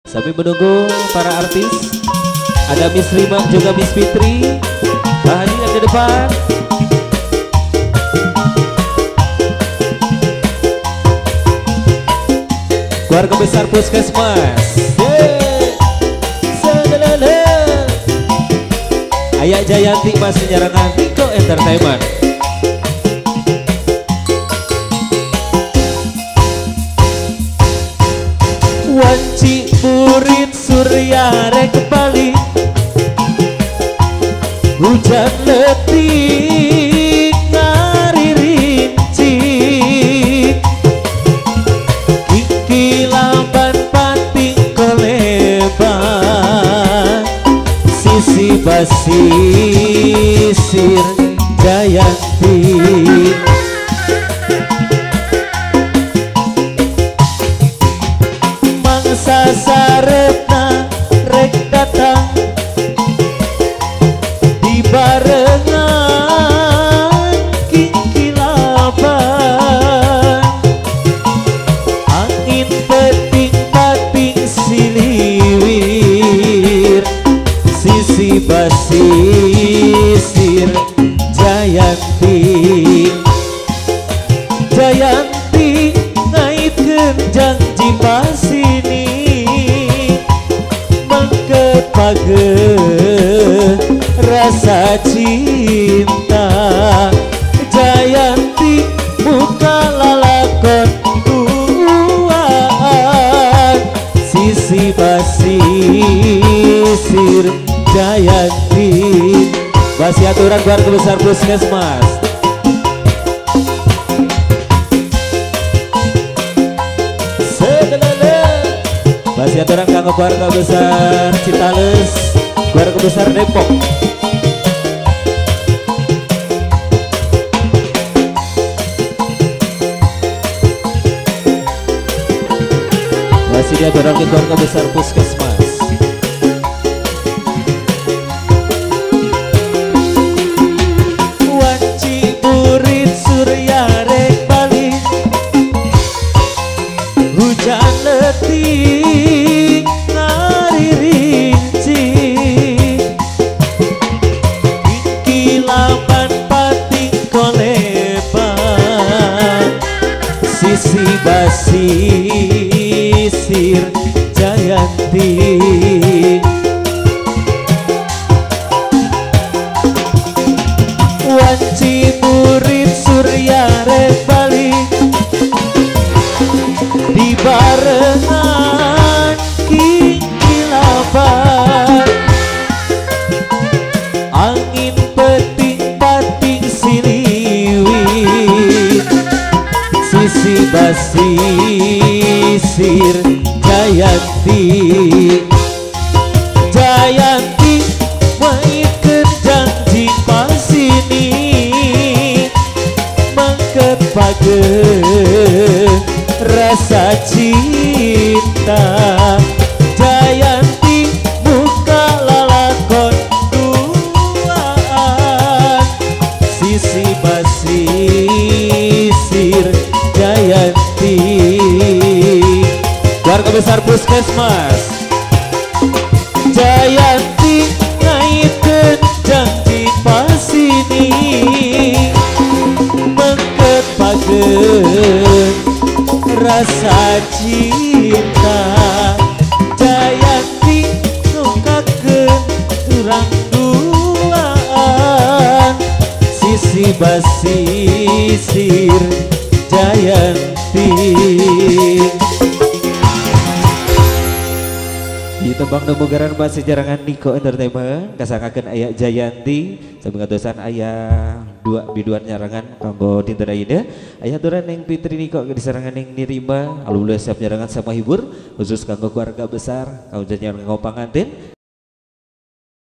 Sambil menunggu para artis, ada Miss Rima juga Miss Fitri. Bahagia yang ke depan. Keluarga besar Puskesmas. Ayah Jayanti masih nyarangan Niko Entertainment. Wanci murid surya rek balik, hujan letih ngari rincik, kiki lamban pating koleban, sisi basisir Jayanti. Sasaretna rek datang di barengan kikilaban, angin peting-pating siliwir, sisi basisir Jayanti. Jayanti ngaitkeun janji pasini page rasa cinta. Jayanti buka lalakon tuaan, sisi basisir Jayanti. Basi aturan keluarga besar Puskesmas. Masih aturan kanggo keluarga besar Citales, keluarga besar Depok. Masih diaturan ke keluarga besar Puskesmas. Wanci murid surya rek balik, hujan letih sisi basisir Jayanti. Wanci murid surya rek balik di barengan kikilaban, angin peting-pating siliwir, sisi basisir Jayanti. Jayanti maitkeun janji pasini mangket pageung rasa cinta. Jayanti buka lalakon tuaan, sisi basisir Jayanti. Keluarga besar Puskesmas. Jayanti ngaitkeun janji pasini mangket pageung rasa cinta. Jayanti nungkakeun urang duaan, sisi basisir Jayanti. Ditembang nemugaran masih jarangan Niko Entertainment kasangkakeun aya Jayanti sambil ngatosan aya dua biduan nyarangan kanggo dinten ayeuna. Aya aturan Neng Fitri Niko disarangan Neng Nirima alhamdulillah siap nyarangan sama hibur khusus kanggo keluarga besar kanggo nyarangan panganten.